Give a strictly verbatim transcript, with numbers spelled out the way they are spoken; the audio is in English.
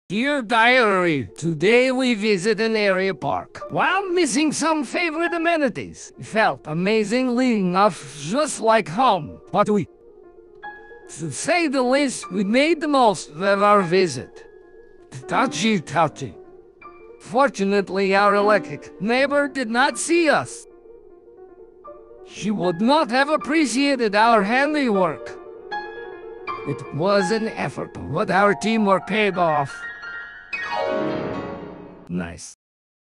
Dear Diary, today we visit an area park. While missing some favorite amenities, it felt amazingly enough, just like home. But we, to say the least, we made the most of our visit. Touchy touchy. Fortunately, our electric neighbor did not see us. She would not have appreciated our handiwork. It was an effort, but our teamwork paid off. Nice.